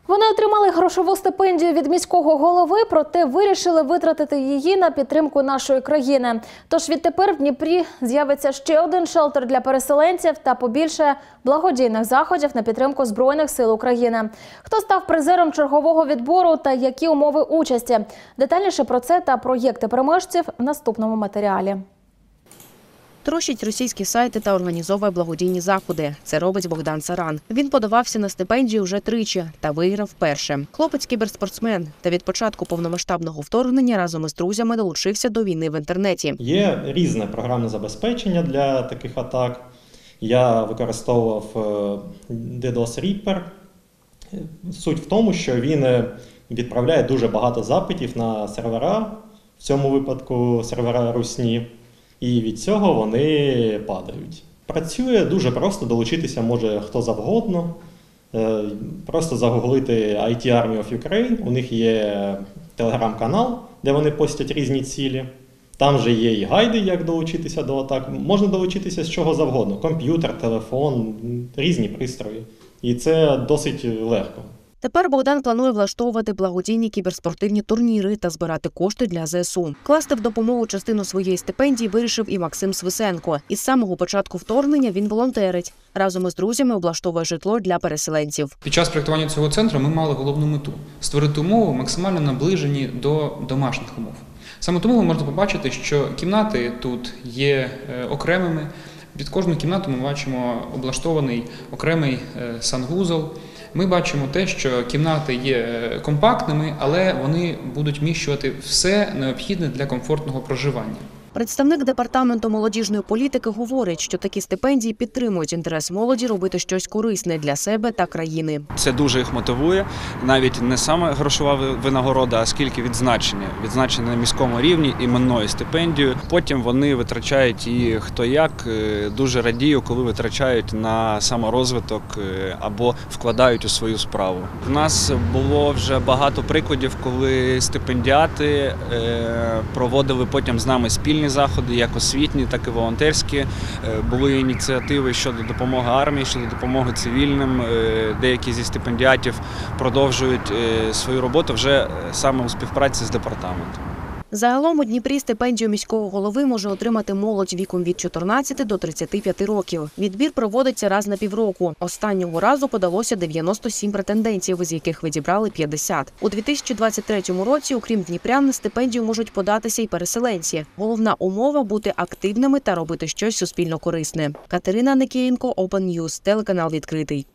Вони отримали грошову стипендію від міського голови, проте вирішили витратити її на підтримку нашої країни. Тож відтепер в Дніпрі з'явиться ще один шелтер для переселенців та побільше благодійних заходів на підтримку Збройних сил України. Хто став призером чергового відбору та які умови участі? Детальніше про це та проєкти переможців в наступному матеріалі. Трощить російські сайти та організовує благодійні заходи. Це робить Богдан Саран. Він подавався на стипендію вже тричі та виграв вперше. Хлопець – кіберспортсмен та від початку повномасштабного вторгнення разом із друзями долучився до війни в інтернеті. Є різне програмне забезпечення для таких атак. Я використовував DDoS Reaper. Суть в тому, що він відправляє дуже багато запитів на сервера, в цьому випадку сервера русні. І від цього вони падають. Працює дуже просто, долучитися може хто завгодно. Просто загуглити IT Army of Ukraine, у них є телеграм-канал, де вони постять різні цілі. Там же є і гайди, як долучитися до атак. Можна долучитися з чого завгодно. Комп'ютер, телефон, різні пристрої. І це досить легко. Тепер Богдан планує влаштовувати благодійні кіберспортивні турніри та збирати кошти для ЗСУ. Класти в допомогу частину своєї стипендії вирішив і Максим Свисенко. Із самого початку вторгнення він волонтерить. Разом із друзями облаштовує житло для переселенців. Під час проєктування цього центру ми мали головну мету – створити умови, максимально наближені до домашніх умов. Саме тому ви можете побачити, що кімнати тут є окремими. Під кожну кімнату ми бачимо облаштований окремий санвузол. Ми бачимо те, що кімнати є компактними, але вони будуть вміщувати все необхідне для комфортного проживання. Представник департаменту молодіжної політики говорить, що такі стипендії підтримують інтерес молоді робити щось корисне для себе та країни. Це дуже їх мотивує, навіть не саме грошова винагорода, а скільки відзначення. Відзначення на міському рівні іменною стипендією. Потім вони витрачають і хто як. Дуже радію, коли витрачають на саморозвиток або вкладають у свою справу. У нас було вже багато прикладів, коли стипендіати проводили потім з нами спільні заходи, як освітні, так і волонтерські. Були ініціативи щодо допомоги армії, щодо допомоги цивільним. Деякі зі стипендіатів продовжують свою роботу вже саме у співпраці з департаментом. Загалом у Дніпрі стипендію міського голови може отримати молодь віком від 14 до 35 років. Відбір проводиться раз на півроку. Останнього разу подалося 97 претендентів, з яких відібрали 50. У 2023 році, окрім дніпрян, на стипендію можуть податися й переселенці. Головна умова – бути активними та робити щось суспільно корисне. Катерина Никієнко, Open News, телеканал «Відкритий».